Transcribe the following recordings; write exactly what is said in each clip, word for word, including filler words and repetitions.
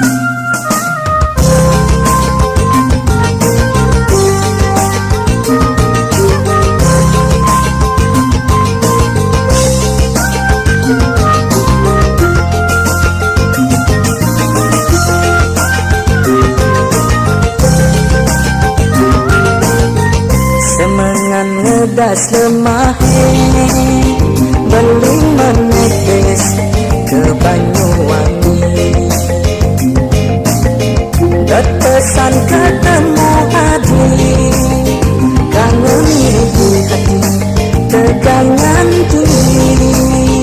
ngedas lemahe beling menetes ke Banyuwangi, tetesan ketemu hati kangen di hati tegangan tinggi,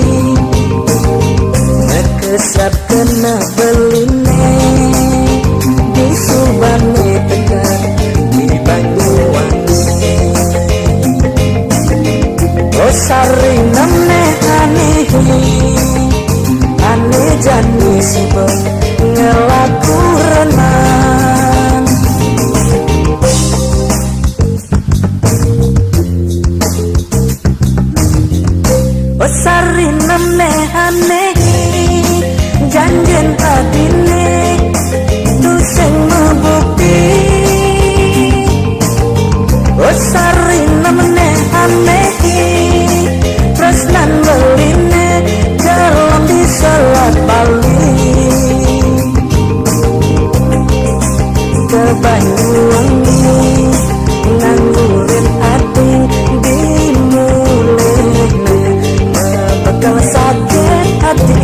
ngekesap kena beline di Subane Tegar di Banyuwangi. Sari namne aneh aneh jani sibo ngelaku renang. Oh sari namne aneh janjen adine tuseng membukti. Oh sari namne aneh tresnan beline dalam di selat Bali ke Banyuwangi nganggurin hati dimulene bakal sakit hati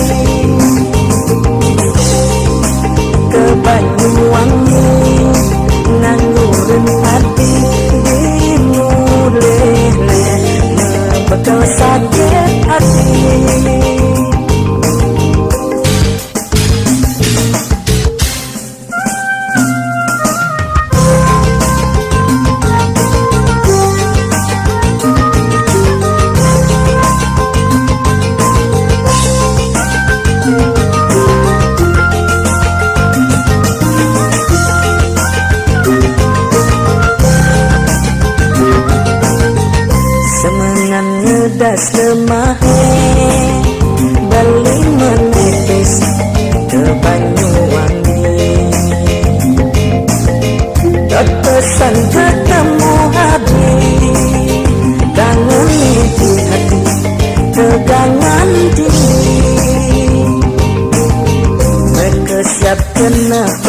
ke Banyuwangi nganggurin hati dimulene bakal sakit hati. Ngedas lemahe beling menepis ke Banyuwangi, tetesan ketemu hati kangen di hati tegangan tinggi, mereka siap kena